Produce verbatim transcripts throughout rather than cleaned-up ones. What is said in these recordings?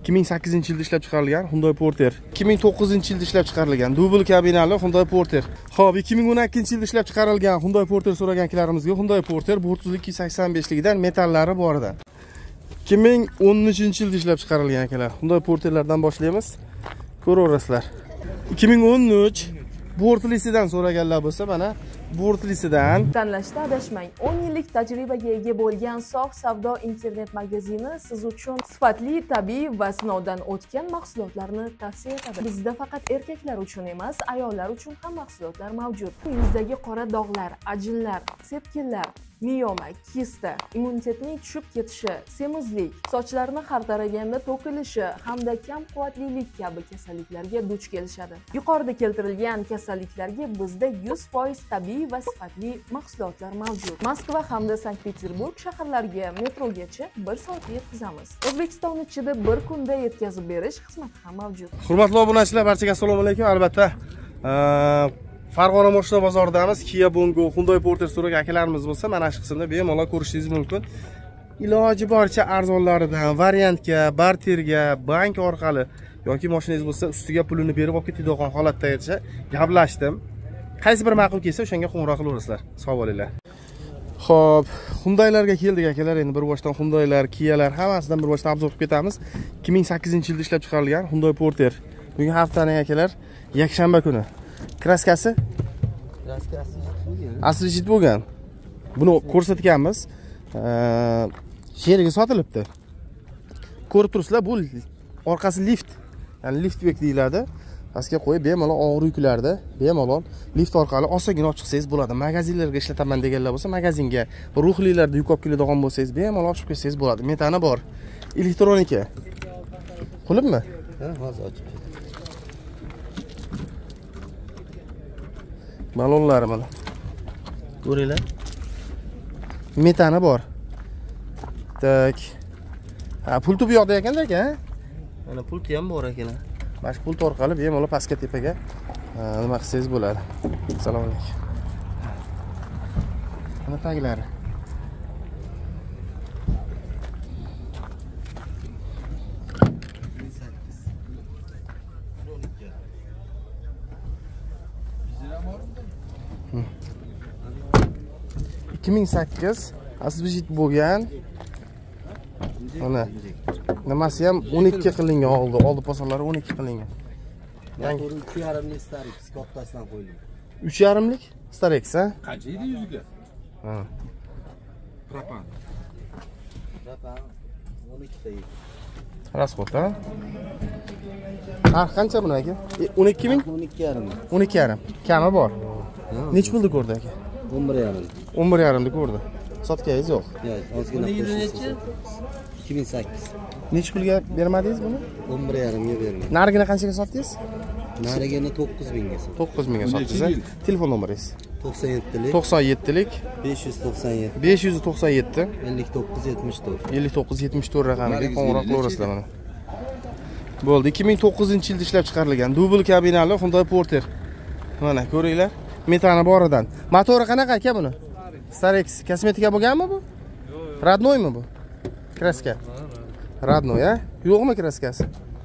ikki ming sakkizinchi yilda ishlab chiqarilgan Hyundai Porter. ikki ming to'qqizinchi yilda ishlab chiqarilgan dubl kabinali Hyundai Porter. Xo'p, ikki ming o'n ikkinchi yilda ishlab chiqarilgan Hyundai Porter so'raganlarimizga Hyundai Porter bir o'ttiz ikki sakson beshligidan metallari boridan. ikki ming o'n uchinchi yilda ishlab chiqarilgan akalar. Hyundai Porterlardan boshlaymiz. Ko'raverasizlar. ikki ming o'n uch Bortlisidan so'raganlar bo'lsa, mana Bortlisidan tanlashda adashmang. o'n yillik tajribaga ega bo'lgan Sog' savdo internet magazini siz uchun sifatli, tabiiy va sinovdan o'tgan mahsulotlarni tavsiya etadi. Bizda faqat erkaklar uchun emas, ayollar uchun ham mahsulotlar mavjud. Yuzdagi qora dog'lar, ajinlar, sepkillar, miyoma, kista, immunitetning tushib ketishi, semizlik, sochlarni har taraganda to'kilishi hamda kam quvvatlilik kabi kasalliklarga duch kelishadi. Yuqorida keltirilgan kasalliklarga bizda yuz foiz tabiiy va sifatli mahsulotlar mavjud. Moskva hamda Sankt-Peterburg shaharlariga metrogacha bir soatda yetkazamiz. O'zbekiston ichida bir kunda yetkazib berish xizmati ham mavjud. Hurmatli obunachilar, barchaga assalomu alaykum. Albatta, Farg'ona mashina bozoridamiz. Kia Bongo, Hyundai Porter so'ragan akalarimiz bo'lsa, mana shu qismda bemalol ko'rishingiz mumkin. Iloji boricha arzonlaridan variantga, barterga, bank orqali yoki mashinangiz bo'lsa, ustiga pulini berib olib ketadigan holatdagacha gaplashdim. Qaysi bir ma'qul kelsa, o'shanga qo'ng'iroq qilaverasizlar. Sog' bo'linglar. Xo'p, Hyundai'larga keldik akalar. Endi bir boshdan Hyundai'lar, Kia'lar hammasidan bir boshdan obzor qilib ketamiz. ikki ming sakkizinchi yilda ishlab chiqarilgan Hyundai Porter. Bugun haftaning akalar, yakshanba kuni. Kraskasi? Kraskasi bo'lgan. Asli jit bo'lgan. Buni ko'rsatganmiz. Sheriga sotilibdi. Ko'rib turibsizlar, bu orqasi lift. Ya'ni liftbek deyiladi. Pastga qo'yib bemalol og'ir yuklarda bemalol lift orqali osongina olib chiqsangiz bo'ladi. Magazinlarga ishlataman deganlar bo'lsa, magazinga, ruhlilarda yuk olib keladigan bo'lsangiz bemalol olib chiqib kelsangiz bo'ladi. Metani bor. Elektronika. Qulibmi? Ha, hozir ochib. Balonlari mana. Ko'ringlar. Metani bor. Tak. Ha, pulti bu yoqda ekan-da aka. Mana pulti ham bor ekan. Mana shu pult orqali bemalol pastga tepaga nima qilsangiz bo'ladi. Assalomu alaykum. Mana taglari. ikki ming sakkiz asli jit bo'lgan. Mana nimasi ham o'n ikki qilingan oldi. Oldi posalari o'n ikki qilingan. Yangi uch yarim lik Starex kattasidan qo'ydim. uch yarim lik Starex, ha? Qancha edi yuziga? Ha. Propan. Propan o'n ikki ta edi. Rasxod, ha? Ha, qancha buni aka? o'n ikki ming? o'n ikki yarim. o'n ikki yarim. Kami bor. Nech pulda ko'rdi aka? o'n bir yarim. o'n bir yarim da ko'rdi. Sotgangiz yo'q. Yo'q, ozgina qo'shilsa. ikki ming sakkiz. Nech pulga bermadingiz buni? o'n bir yarim ga berdim. Narigini qanchaga sotdingiz? Narigini to'qqiz mingga sotdim. to'qqiz mingga sotdingiz. Telefon nomeringiz? to'qson yetti lik to'qson yetti lik besh yuz to'qson yetti besh yuz to'qson yetti ellik to'qqiz yetmish to'rt ellik to'qqiz yetmish to'rt raqamiga qo'ng'iroq qilaverasizlar mana. Bo'ldi, ikki ming to'qqizinchi yilda ishlab chiqarilgan dubl kabinali Hyundai Porter. Mana ko'ringlar, metani boridan. Motori qanaqa aka buni? Starex kosmetika bo'lganmi bu? Yo'q. Radnoymi bu? Kraska. Radnoy, a? Yo'qmi kraskasi?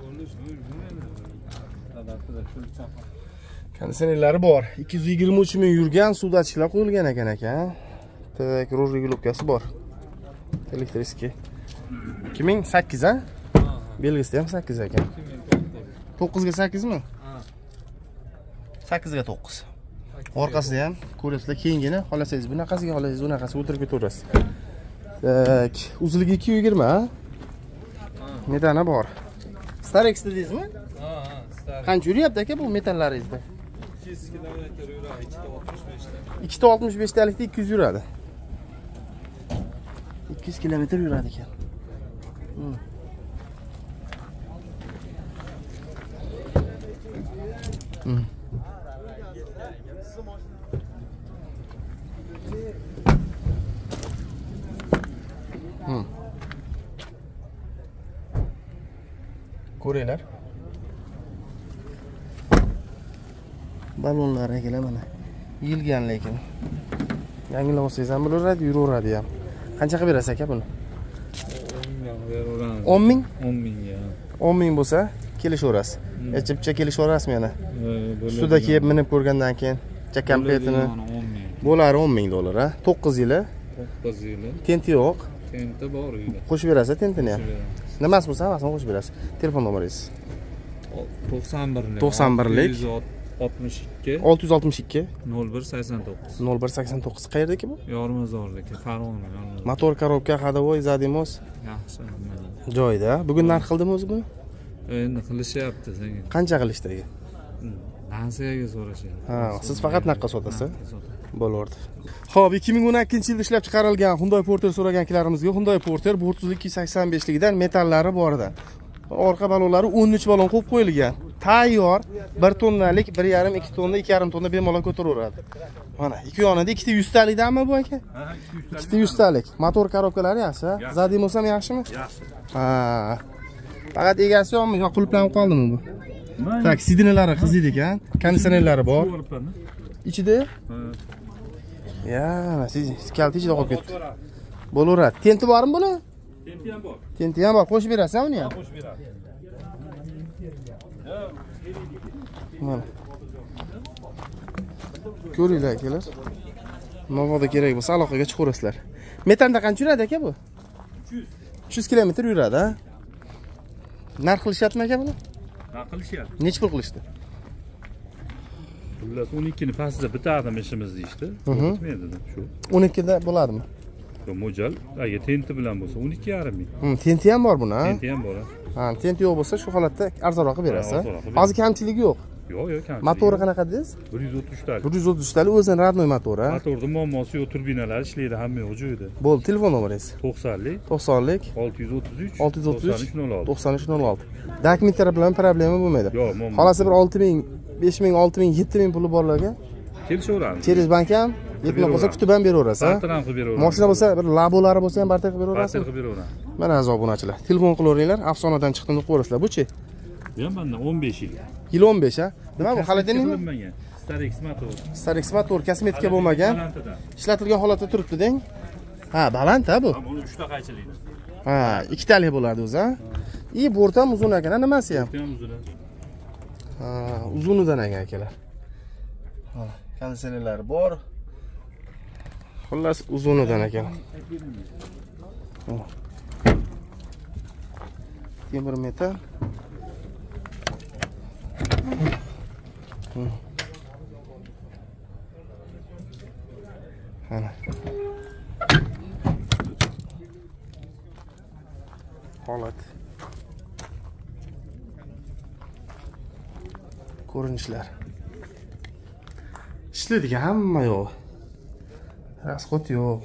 Konditsionerlari bor. ikki yuz yigirma uch ming yurgan, suvdatchilar qo'yilgan ekan aka. Tak, rul regulovkasi bor. Elektriskiy. ikki ming sakkiz, ha? Belgisi ham sakkiz ekan. to'qqiz ga sakkiz mi? Ha. sakkiz ga to'qqiz. Orqasida ham ko'ryapsizlar, keyingina xolasangiz bunaqasiga xolasangiz unaqasi o'tirib ketaverasiz. Tak, uzunligi ikki yuz yigirma, ha? Metani bor. Starex dedingizmi? Ha, ha, Starex. Qancha yuryapti aka bu metallaringizda? ikki yuz kilometr yuradi, ikki yuz oltmish besh ta. ikki yuz oltmish besh talikda ikki yuz yuradi. ikki yuz kilometr yuradi ekan. Hmm. Hmm. Hmm. Ko'ringlar. Balonlar akalar mana. Yilgan lekin. Yangilab olsangiz ham bo'laveradi, yuraveradi ham. Qancha qilib berasiz aka buni? o'n ming beraveramiz. o'n ming? o'n ming ga. o'n ming bo'lsa kelishaverasiz. Echibcha kelishaverasizmi yana? Ustida kiyib minib ko'rgandan keyin kompletini bo'lari o'n ming dollar, ha? to'qqiz yili. to'qqiz yili. Tenti yo'q. Tenti bor uyda. Qo'shib berasiz tentini ham. Nimasi bo'lsa hammasini qo'shib berasiz. Telefon nomeringiz? to'qson birlik. to'qson birlik. oltmish ikki. olti yuz oltmish ikki. nol bir sakson to'qqiz. nol bir sakson to'qqiz. Qayerdaki bu? Yormazordagi, Farg'ona, Yormazor. Motor, korobka, hadovoy, zadimos. Yaxshi. Joyida. Bugun narx qildimi o'zi buni? Endi qilishyapti senga. Qancha qilishdagi? Nansiyaga so'rashyapti. Ha, siz faqat naqqa sotasiz. Bo'lardi. Xo'p, ikki ming o'n ikkinchi yilda ishlab chiqarilgan Hyundai Porter so'raganlarimizga Hyundai Porter bir yuz ikki yuz sakson besh ligidan metallari boridan. Orqa balonlari o'n uch balon qo'yib qo'yilgan. Tayyor bir tonnalik, bir yarim ikki tonna, ikki yarim tonna bemalol ko'taraveradi. Mana ikki yonida ikkita yuz talikdanmi bu aka? Ha, ikkita yuz talik. Motor korobkalari yaxshi, Zadimos ham yaxshimi? Yaxshi. Ha. Faqat egasi yo'qmi, yo qulflanib qoldimi bu? Tak, sidinalari qiziydi ekan, konditsionerlari bor. Ichida? Ha. Ya, siz kalti ichida qolib ketdi. Bo'laveradi. Tenti bormi buni? Tenti ham bor. Tenti ham bor. Qo'shib berasiz uni ham? Qo'shib beradi. Mana. Ko'ringlar akalar. Navoda kerak bo'lsa aloqaga chiqaverasizlar. Metanda qancha yuradi aka bu? uch yuz kilometr yuradi, ha? Narx qilishyaptimi aka buni? Narx qilishyapti. Necha pul qilishdi? Xullas o'n ikki ni pastida bitardim ishimiz deyishdi. O'tmaydi shu. o'n ikki da bo'ladimi? Yo'q, mo'jal. Agar tenti bilan bo'lsa o'n ikki yarim ming. Hmm, tenti ham bor buni, ha? Tenti ham bor. Ha, tenti yo'q bo'lsa shu holatda arzonroq qilib berasiz. Hozir kamchiligi yo'q. Yo'q, yo'q, kamchiligi. Motori qanaqa dedingiz? bir yuz o'ttiz talik. bir yuz o'ttiz talik o'zining radnoy motori, ha? Motorning muammosi yo'q, turbinalari ishlaydi, hamma yo'q joyida. Bo'ldi, telefon nomeringiz? to'qsonlik to'qsonlik olti yuz o'ttiz uch olti yuz o'ttiz uch to'qson to'qson uch nol olti. Dokumentlari bilan problema bo'lmaydi. Yo'q, muammo. Xolasi bir olti ming, besh ming, olti ming, yetti ming puli borlarga kelishaveramiz. Cheris bank ham yetmay qolsa kutib ham beraverasiz, ha? Barter ham qilib beraveramiz. Mashina bo'lsa, bir labolari bo'lsa ham barter qilib beraverasiz. Barter qilib beraveramiz. Mana aziz obunachilar, telefon qilaveringlar, afsonadan chiqdim deb qo'yasizlar. Bu-chi? Bu ham mendan o'n besh yil. Yil o'n besh, ha? Nima bu? Xolodilnikmi? Starex motor. Starex motor, kosmetika bo'lmagan. Ishlatilgan holatda turibdi deng. Ha, baland-a bu? Buni uch ta qaychilaydi. Ha, ikkitalik bo'ladi o'zi, ha? I, bo'rta ham uzun ekan, nimasi ham? Ham uzun. Ha, uzunidan ekan akalar. Ha, konditsionerlari bor. Xullas uzunidan ekan. Temir metal. Ana. Holat. Ko'rinishlar. Ishlaydigan hamma yo'q. Rasxod yo'q.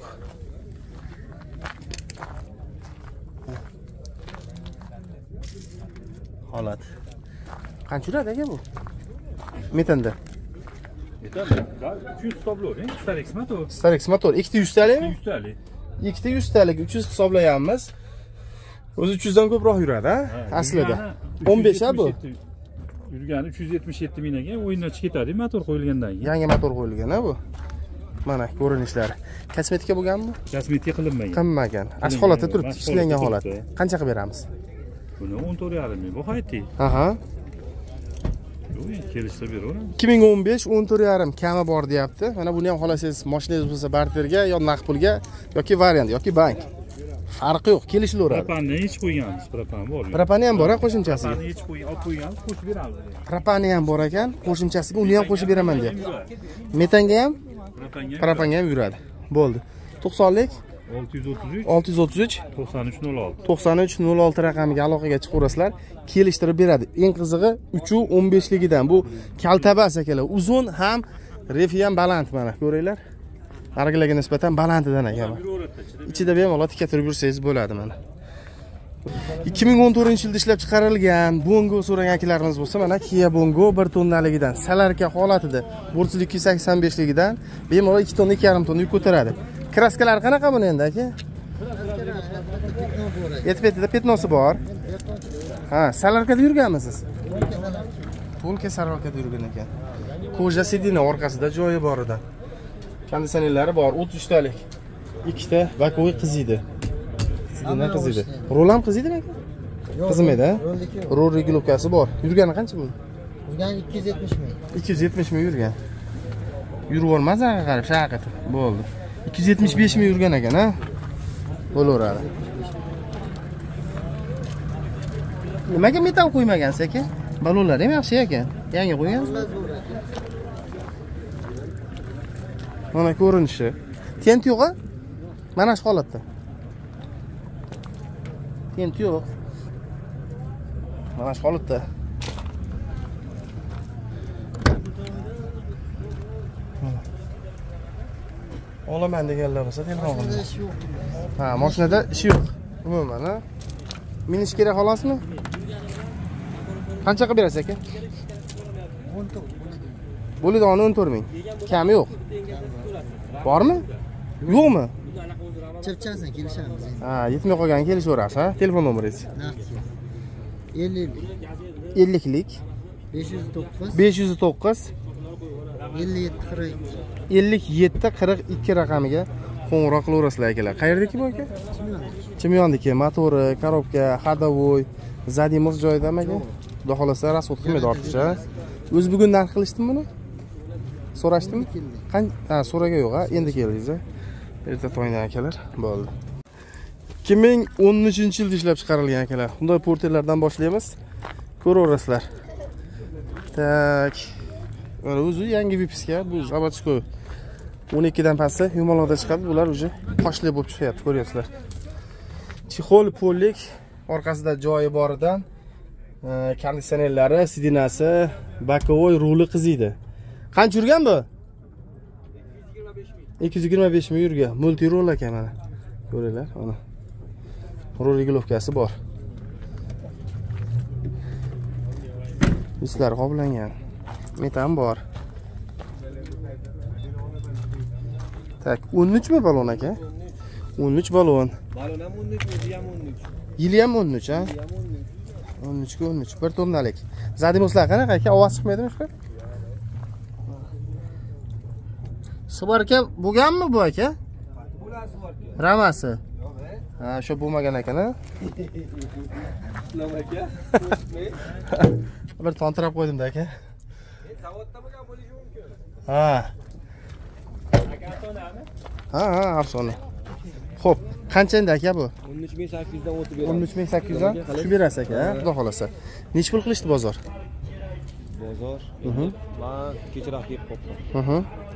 Holat. Qancha yuradi aka bu? Metanda. Metanda. uch yuz hisoblayver, Starex motor. Starex motor ikkita yuz talik? yuz talik. Ikkita yuz talik uch yuz hisoblayapmiz. O'zi uch yuz dan ko'proq yuradi, ha? Aslida. o'n besh ha bu. Yurgani uch yuz yetmish yetti mingdan o'yindan chiqib ketadi, motor qo'yilgandan keyin. Yangi motor qo'yilgan, ha bu. Mana ko'rinishlari. Kosmetika bo'lganmi? Kosmetika qilinmagan. Qilinmagan. Ash holatda turibdi, ishlangan holatda. Qancha qilib beramiz? Buni o'n to'rt yarim ming. Bu qaytdi. Aha. Yo'q, kelishda beraveramiz. ikki ming o'n besh o'n to'rt yarim kami bor deyapti. Mana buni ham xolasangiz, mashinangiz bo'lsa barterga yo naqd pulga yoki variant yoki bank. Farqi yo'q, kelishilaveradi. Propanni hech qo'yganmiz, propan bor. Propani ham bor, ha, qo'shimchasiga. Propanni hech qo'ygan, olib qo'yganmiz, qo'shib beramiz. Propani ham bor ekan, qo'shimchasiga uni ham qo'shib beraman deyapti. Metanga ham, propanga ham yuradi. Bo'ldi. to'qsonlik olti yuz o'ttiz uch olti yuz o'ttiz uch to'qson uch nol olti to'qson uch nol olti raqamiga aloqaga chiqaverasizlar, kelishtirib beradi. Eng qizig'i uch u o'n besh ligidan. Bu kaltabas akalar. Uzun ham, refi ham baland mana, ko'ringlar. Nargilarga nisbatan balandidan ekan. Ichida bemalol tikka turib yursangiz bo'ladi mana. ikki ming o'n to'rtinchi yilda ishlab chiqarilgan Bongo so'ragan akalarimiz bo'lsa, mana Kia Bongo bir tonnaligidan, salarka holatida, bir yuz ikki yuz sakson besh ligidan bemalol ikki tonna, ikki yarim tonna yuk ko'taradi. Kraskalar qanaqa buni endi aka? Yetib-yetida petnosi bor. Ha, salarkada yurganmisiz? Polka salarkada yurgan ekan. Koja sidina orqasida joyi bor edi. Konditsionerlari bor, o'ttiz talik. Ikkita vakoy qiziydi. Sidina qiziydi. Rol ham qiziydimi aka? Xizmatda. Rol regulovkasi bor. Yurgani qancha bu? Yurgan ikki yuz yetmish ming. ikki yuz yetmish ming yurgan. Yurib olmaz anga qarab, shaqa qilib. Bo'ldi. ikki yuz yetmish besh ming yurgan ekan, ha? Bo'laveradi. Nimaga metal qo'ymagansiz aka? Balonlar ham yaxshi ekan. Yangi qo'ygansiz. Mana ko'rinishi. Tent yo'q-a? Mana shu holatda. Tent yo'q. Mana shu holatda. Olaman deganlar bo'lsa telefon qiling. Ha, mashinada ish yo'q. Umuman, ha? Minish kerak xolasmi? Qancha qilib berasiz aka? o'n to'rt. Bo'ladi, o'n to'rt ming. Kami yo'q. Bormi? Yo'qmi? Chirchasin kelishamiz endi. Ha, yetmay qolgan kelishaverasiz, ha? Telefon nomeringiz. ellik elliklik besh yuz to'qqiz besh yuz to'qqiz ellik yetti qirq ikki ellik yetti qirq ikki raqamiga qo'ng'iroq qilaverasizlar akalar. Qayerdaki bu aka? Chimyondiki. Motori, korobka, ходовой, zadimiz joyidami aka? Xudo xolasa rasxod qilmaydi ortiqcha. O'zi bugun narx qilishdimi buni? So'rashdimi? Qancha? Ha, so'raga yo'q, ha? Endi keldingiz, ha? Erta tongdan akalar. Bo'ldi. ikki ming o'n uchinchi yilda ishlab chiqarilgan akalar. Bunday portellardan boshlaymiz. Ko'raverasizlar. Tak. Mana o'zi yangi vipiska, bu zavodskoy. o'n ikki dan pastda yumaloqda chiqadi. Bular уже qoshli bo'lib chiqyapti, ko'ryapsizlar. Chexol pollik, orqasida joyi boridan konditsionerlari, sidinasi, bokovoy ruli qiziydi. Qancha yurgan bu? ikki yuz yigirma besh ming yurgan. Multi rol ekan mana. Ko'ringlar, mana. Rol regulovkasi bor. Islar qoplangan. Metan bor. Tak, o'n uch mi balon aka? o'n uch balon. Balon ham o'n uch, o'zi ham o'n uch. Yili ham o'n uch, ha? o'n uch ga o'n uch, bir tonnalik. Zadimoslar qanaqa aka? Ovoz chiqmaydimi shu? Svorka bo'lganmi bu aka? Bular svorka. Ramasi. Ha, shu bo'lmagan ekan, ha? Islom aka. Bir tontirab qo'ydim-da aka. Zavodda bo'lgan bo'lishi mumkin. Ha. Aka afsonami? Ha, ha, afsona. Xo'p, qancha endi aka bu? o'n uch ming sakkiz yuz dan o'tib beradi. o'n uch ming sakkiz yuz dan shu berasiz aka, ha? Xudo xolasa. Nech pul qilishdi bozor? Bozor. Mhm. Men kechroq yeb qopdim. Mhm.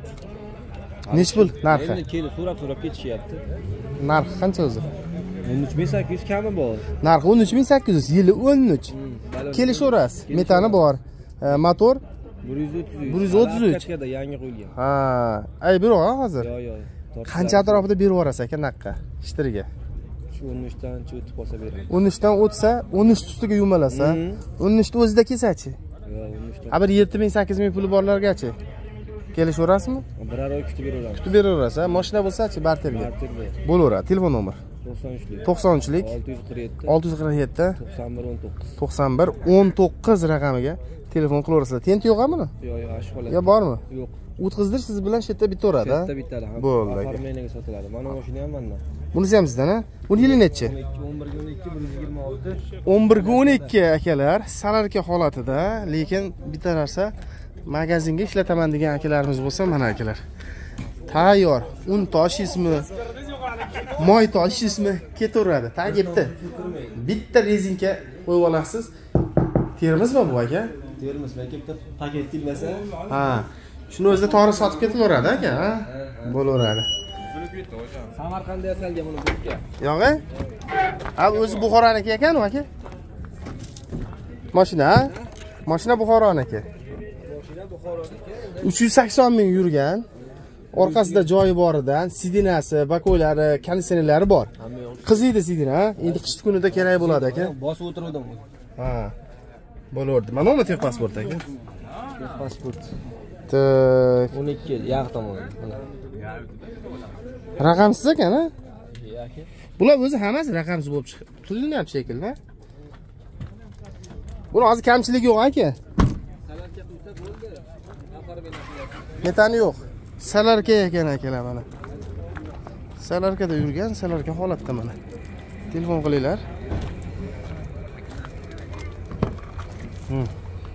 Nech pul narxi? Endi kelib so'rab-so'rab ketishyapti. Narxi qancha o'zi? o'n uch ming sakkiz yuz kami bor. Narxi o'n uch ming sakkiz yuz, yili o'n uch. Kelishaverasiz. Metani bor. Motor bir yuz o'ttiz uch. bir yuz o'ttiz uch. Katkada yangi qo'yilgan. Ha, ay biro ha hozir. Yo'q, yo'q. Qancha atrofida berib yuborasiz aka naqqa? Ishtirga. Shu o'n uch dan o'tib qolsa beraman. o'n uch dan o'tsa, o'n uch ustiga yumalasa, o'n uch ta o'zida kelsa-chi? Yo'q, o'n uch dan. A bir yetti ming sakkiz ming puli borlargachi? Kelishaverasizmi? Birar oy kutib beraveramiz. Kutib beraverasiz, ha? Mashina bo'lsa-chi, barterga. Barterga. Bo'laveradi. Telefon nomer. to'qson uchlik. to'qson uchlik olti yuz qirq yetti. olti yuz qirq yetti to'qson bir o'n to'qqiz. to'qson bir o'n to'qqiz raqamiga telefon qilaverasizlar. Tent yo'qmi buni? Yo'q, yo'q, ash holat. Yo bormi? Yo'q. O'tqizdir siz bilan shu yerda bitaveradi, ha? Bitta bittali ham. Bo'ldi aka. Oformleniga sotiladi. Mana mashina ham mendan. Bunisi ham sizdan, ha? Buni yili nechi? o'n bir ga o'n ikki, bir yuz yigirma olti. o'n bir ga o'n ikki akalar, salarka holatida, lekin bitta narsa magazinga ishlataman degan akalarimiz bo'lsa, mana akalar. Tayyor, un toshismi, moy toshismi ketaveradi. Tagibdi. Bitta rezinka qo'yib olasiz. Termizmi bu aka? Termiz, men bitta paket kelmasa. Ha. Shuni o'zida to'g'ri sotib ketaveradi aka, ha? Bo'laveradi. Samarqandda yasalgan buni bo'lka. Yo'q-a? Ha, o'zi Buxoroniki ekan-ku aka? Mashina, ha? Mashina Buxoroniki. Mashina Buxoroniki. uch yuz sakson ming yurgan. Orqasida joyi boridan, sidinasi, bakoylari, konditsionerlari bor. Qiziydi sidina, ha? Endi qish kunida kerak bo'ladi aka. Bosib o'tirdim. Ha. Bo'lardi. Mana uni tep pasport aka. Pasport. Tak. o'n ikki yaq tomon. Mana. Raqamsiz ekan, ha? Aka. Bular o'zi hammasi raqamsiz bo'lib chiqib. Tuzilmayapti shekilli, ha? Buni hozir kamchiligi yo'q aka. Salarga qilsa bo'ldi. Ofarib berasiz. Metani yo'q. Salarka ekan akalar mana. Salarkada yurgan, salarka holatda mana. Telefon qilinglar. Hmm.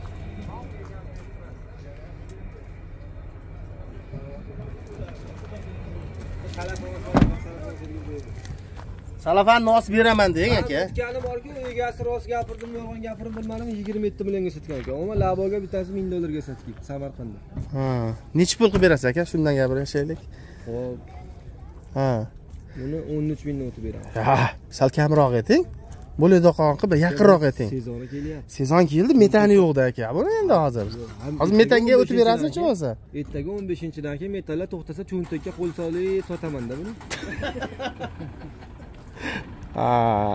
Salafan nos beraman deng aka. Sotgani bor-ku, egasi rost gapirdim, yolg'on gapirdim bilmadim, yigirma yetti millionga sotgan ekan. Ammo Laboga bittasi ming dollarga sotgan Samarqandda. Ha, necha pul qilib berasiz aka? Shundan gapirishaylik. Xo'p, Ha. buni o'n uch mingdan o'tib beraman. Ha, sal kamroq eting. Bo'ladi qonqi bir yaqinroq eting. Sezoni kelyapti. Sezon keldi, metani yo'qda aka. Buni endi hozir. Hozir metanga o'tib berasizmi bo'lsa? Ertaga o'n beshinchidan keyin metallar to'xtasa cho'ntakka qo'l solib sotaman-da buni. Ha.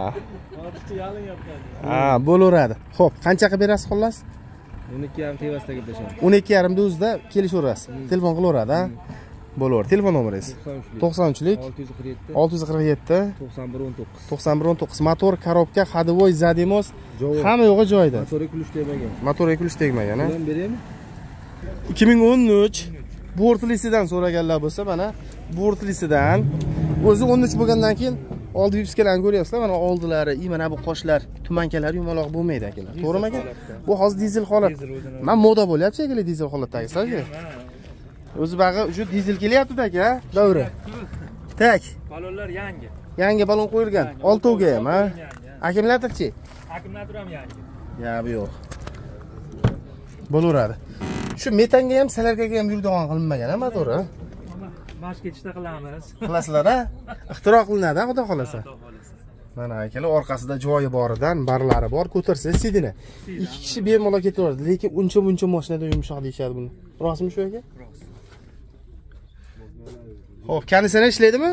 Ha, bo'laveradi. Xo'p, qancha qilib berasiz xullas? o'n ikki yarim tevasida gaplashamiz. o'n ikki yarim dozda kelishaverasiz. Telefon qilaveradi, ha? Bo'laveradi. Telefon nomeringiz? to'qson uchlik olti yuz qirq yetti olti yuz qirq yetti to'qson bir o'n to'qqiz. to'qson bir o'n to'qqiz. Motor, korobka, ходовой, zademos hamma yo'g'i joyida. Motorga kulush tegmagan. Motorga kulish tegmagan, ha? Bilan beraymi? ikki ming o'n uch bortlisidan so'raganlar bo'lsa, mana bortlisidan o'zi o'n uch bo'lgandan keyin oldi vipskalarni ko'ryapsizlar, mana oldilari, i mana bu qoshlar, tumankalar yumaloq bo'lmaydi akalar. To'g'rimi aka? Bu hozir dizel holat. Men moda bo'lyapti shekilli dizel holatdagi. O'zi bag'i shu dizel kelyapti aka, davri. Tak. Balonlar yangi. Yangi balon qo'yilgan. oltovga ham, ha? Akkumulyatorchi? Akkumulyator ham yangi. Ya, bu yo'q. Bo'laveradi. Shu metanga ham, salarkaga ham yuradigan qilinmagan, ha, motori? Mashq ketishda qilamiz. Qilasizlar, ha? Ixtiro qilinadi, xudo xolasa. Mana akalar orqasida joyi boridan, barlari bor, ko'tarsa sidini. Ikki kishi bemalol ketaveradi, lekin uncha-buncha mashinada yumshoq deyshadi buni. Rostmi shu aka? Rost. Xo'p, konditsioner ishlaydimi?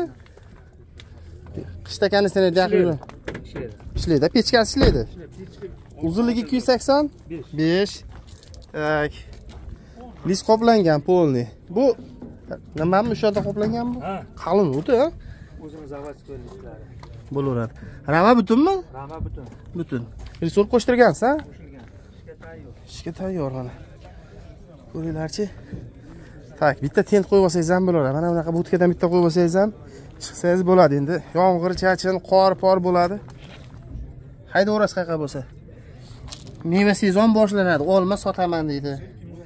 Qishda konditsioner yaqin Ishlaydi. ishlaydi, pechkasi ishlaydi. Uzunligi ikki yuz sakson besh. Tak. Lis qoplangan polni. Bu nimami o'sha yerda qoplanganmi? Ha. Qalin o'ti, ha? O'zimiz zavodskiy listlari. Bo'laveradi. Rama butunmi? Rama butun. Butun. Resor qo'shtirgansiz, ha? Qo'shilgan. Ishga tayyor. Ishga tayyor mana. Ko'ringlarchi. Tak, bitta tent qo'yib olsangiz ham bo'laveradi. Mana bunaqa budkadan bitta qo'yib olsangiz ham chiqsangiz bo'ladi endi. Yomg'ir, chachin, qor, por bo'ladi. Haydaverasiz qayerga bo'lsa. Meva sezon boshlanadi. Olma sotaman deydi.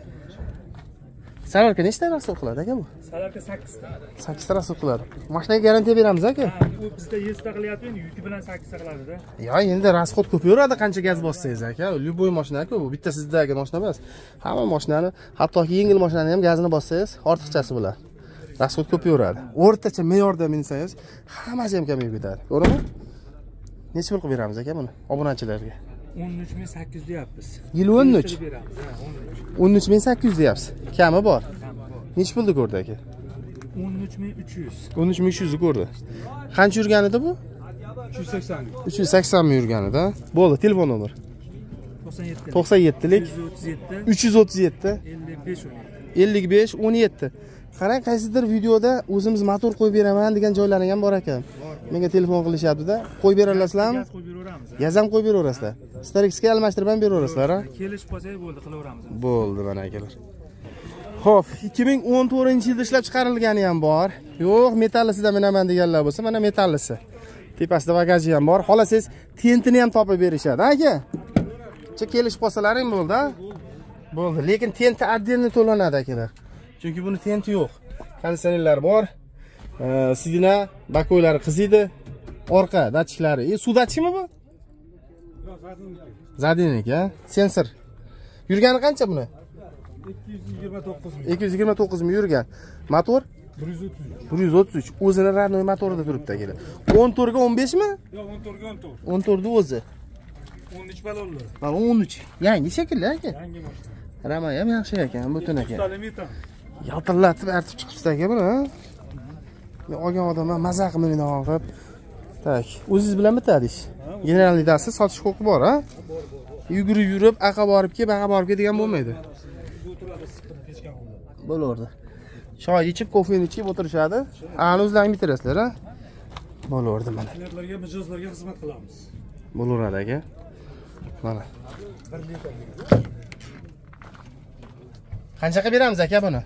Salarka nechta rasol qiladi aka bu? Salarka sakkiz ta. sakkiz ta rasol qiladi. Mashinaga garantiya beramiz aka. Ha, u bizda yetti ta qilyapti, endi yuki bilan sakkiz ta qiladi-da. Ya, endi rasxod ko'paveradi qancha gaz bossangiz aka. Любой mashina-ku, bu bitta sizdagi mashina emas. Hamma mashinani, hattoki yengil mashinani ham gazini bossangiz, ortiqchasi bo'ladi. Rasxod ko'paveradi. O'rtacha me'yorda minsangiz, hammasi ham kamayib ketadi. To'g'rimi? Necha pul qilib beramiz aka buni obunachilarga? o'n uch ming sakkiz yuz deyapmiz. Yil o'n uch. beramiz, ha, o'n uch. o'n uch ming sakkiz yuz deyapsiz. Kami bor. Necha pulda ko'rdi aka? o'n uch ming uch yuz. o'n uch ming uch yuz ko'rdi. Qancha yurgan edi bu? uch yuz sakson. uch yuz sakson ming yurgan edi. Bo'ldi, telefon nomer. to'qson yetti. to'qson yettilik uch yuz o'ttiz yetti. uch yuz o'ttiz yetti ellik besh o'n yetti. ellik besh o'n yetti. Qarang, qaysidir videoda o'zimiz motor qo'yib beraman degan joylari ham bor ekan. Menga telefon qilishyapti-da, qo'yib beralasizlarmi? Gaz qo'yib beraveramiz. Gaz ham qo'yib beraverasizlar. Starixga almashtirib ham beraverasizlar, ha? Kelishib qolsak bo'ldi, qilaveramiz. Bo'ldi mana akalar. Xo'p, ikki ming o'n to'rtinchi yilda ishlab chiqarilgani ham bor. Yo'q, metallisidan minaman deganlar bo'lsa, mana metallisi. Tepasida bagaji ham bor. Xolasangiz, tentini ham topib berishadi, aka. Che kelishib qolsalaring bo'ldi, ha? Bo'ldi, lekin tenti отдельно to'lanadi akalar. Chunki buni tenti yo'q. Konditsionerlar bor. Sidina, bakoylari qiziydi. Orqa datchiklari. E, suv datchimi bu? Zadinnik, ha? Sensor. Yurgani qancha buni? ikki yuz yigirma to'qqiz ming. ikki yuz yigirma to'qqiz ming yurgan. Motor bir yuz o'ttiz uch. bir yuz o'ttiz uch. O'zini Renault motorida turibdi akalar. o'n to'rt ga o'n besh mi? Yo'q, o'n to'rt ga o'n to'rt. o'n to'rt da o'zi. o'n uch balonlar. Mana o'n uch. Yangi shekilli aka. Yangi mashina. Rama ham yaxshi ekan, butun ekan. Stalimetan. Yaltillatib artib chiqibsiz aka buni, ha? Men olgan odamlar maza qilib meni olib. Tak, o'zingiz bilan bitadish. Generalidasi sotish huquqi bor, ha? Yugurib yurib, aqa borib kelib, aqa borib kelgan bo'lmaydi. Bo'lardi. Choy ichib, kofeni ichib o'tirishadi. Ani o'zlaring bitirasizlar, ha? Bo'lardi mana. Klientlarga, mijozlarga xizmat qilamiz. Bo'laradi aka. Mana. Qanchaga beramiz aka buni?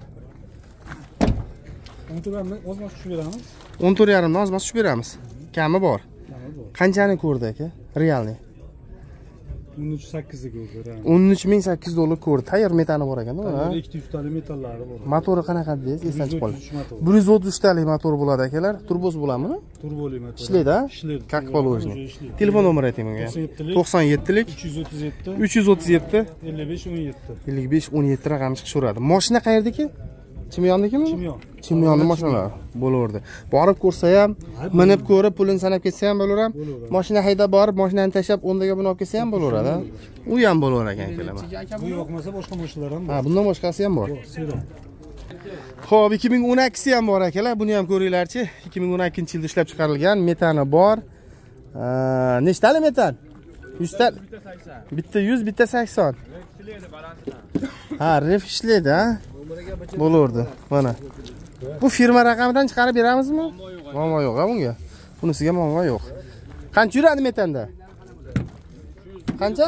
o'n to'rt ming o'zimiz tushib beramiz. o'n to'rt yarim ozmas tushib beramiz. Kami bor. Qanchani ko'rdi aka? Realni. o'n uch sakkiz ga ko'radi. o'n uch ming sakkiz yuz dollar ko'rdi. Tayyor metani bor ekan, ha? ikki yuz talik metallari bor. Motori qanaqa deysiz? Esdan chiqib qoldi. motor. bir yuz o'ttiz talik motor bo'ladi akalar. Turbosi bo'ladimi? Turboli motor. Ishlaydi, ha? Ishlaydi. Как положено. Telefon nomeri ayting menga. to'qson yettilik uch yuz o'ttiz yetti uch yuz o'ttiz yetti ellik besh o'n yetti. ellik besh o'n yetti raqami chiqishaveradi. Mashina qayerdaki? Chimyondikimi? Chimyon. Chimyonni mashinalar bo'laverdi. Borib ko'rsa ham, minib ko'rib, pulini sanab ketsa ham bo'laveradi. Mashina haydab borib, mashinani tashlab, o'ndaga buni olib kelsa ham bo'laveradi. U ham bo'laver ekan akalar. Bu yoqmasa boshqa mashinalar ham bor. Ha, bundan boshqasi ham bor. Sedan. Xo'p, ikki ming o'n ikkisi ham bor akalar. Buni ham ko'ringlarchi. ikki ming o'n ikkinchi yilda ishlab chiqarilgan, metani bor. Nechtali metan? yuz ta. Bitta yuz, bitta sakson. Ha, ref ishlaydi, ha? Bo'lardi. Mana. Bu firma raqamidan chiqarib beramizmi? Muammo yo'q, ha bunga. Bunisiga muammo yo'q. Qancha yuradi metanda? Qancha?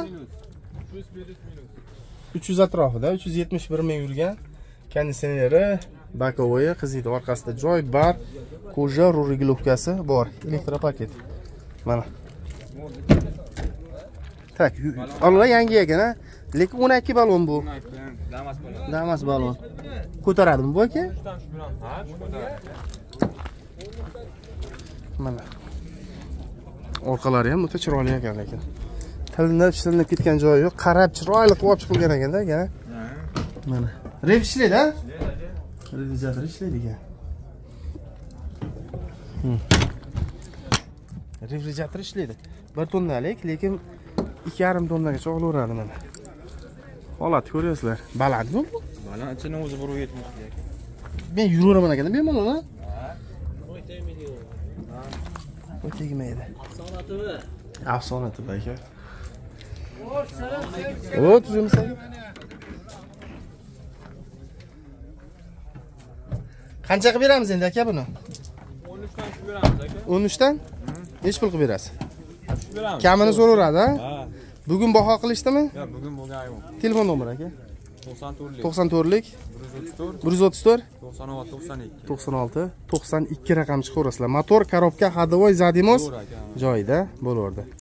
uch yuz atrofida, uch yuz yetmish bir ming yurgan. Konditsioneri, bakovoyi, qiziydi orqasida joy bar, koja rulegilovkasi bor. Elektropaket. Mana. Tak, Allah yangi ekan, ha? Lekin o'n ikki balon bu. Damas balon. Damas balon. Ko'taradimi bu aka? Ha, ko'taradi. Mana. Orqalari ham o'ta chiroyli ekan lekin. Tilinib, shilinib ketgan joyi yo'q. Qarab chiroyli qilib chiqilgan ekan-da, aka. Mana. Ref ishlaydi, ha? Realizator ishlaydi ekan. Refrigerator ishlaydi. bir tonnalik, lekin ikki yarim tonnagacha olaveradi mana. Holat ko'ryapsizlar. Balandmi bu? Balandchini o'zi bir yetmish. Men yuraveraman ekan, bemalol, ha? Qo'y tegmaydi. Qo'y tegmaydi. Afsonatimi? Afsonatimi aka. O, tuzimiz aka. Qancha qilib beramiz endi aka buni? o'n uch dan qilib beramiz aka. o'n uch dan? Nech pul qilib berasiz? Qilib beramiz. Kamini so'raveradi, ha? Ha. Bugun baho qilishdimi? Yo'q, bugun bo'lgan yo'q. Telefon nomeri aka? to'qson to'rtlik. to'qson to'rtlik bir yuz o'ttiz to'rt. bir yuz o'ttiz to'rt to'qson olti to'qson ikki. to'qson olti to'qson ikki raqam chiqaverasizlar. Motor, korobka, hadovoy, zadimos To'g'ri aka. joyida bo'laverdi.